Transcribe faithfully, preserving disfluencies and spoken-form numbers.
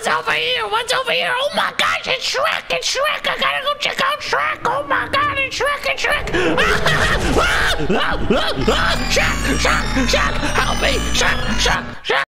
What's over here? What's over here? Oh my gosh, it's Shrek! It's Shrek! I gotta go check out Shrek! Oh my god, it's Shrek! It's Shrek! Ah, ah, ah, ah, ah, Shrek! Shrek! Shrek! Help me! Shrek! Shrek! Shrek!